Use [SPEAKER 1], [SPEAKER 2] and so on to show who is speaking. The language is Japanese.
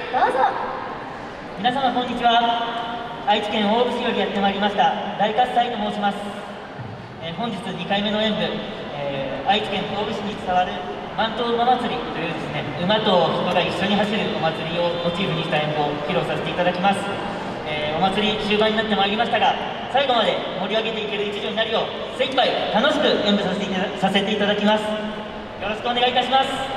[SPEAKER 1] どうぞ。
[SPEAKER 2] 皆様こんにちは。愛知県大府市よりやってまいりました大喝采と申します。本日2回目の演舞、愛知県大府市に伝わる万灯馬祭りというですね、馬と人が一緒に走るお祭りをモチーフにした演舞を披露させていただきます。お祭り終盤になってまいりましたが、最後まで盛り上げていける一助になるよう精一杯楽しく演舞させていただきます。よろしくお願いいたします。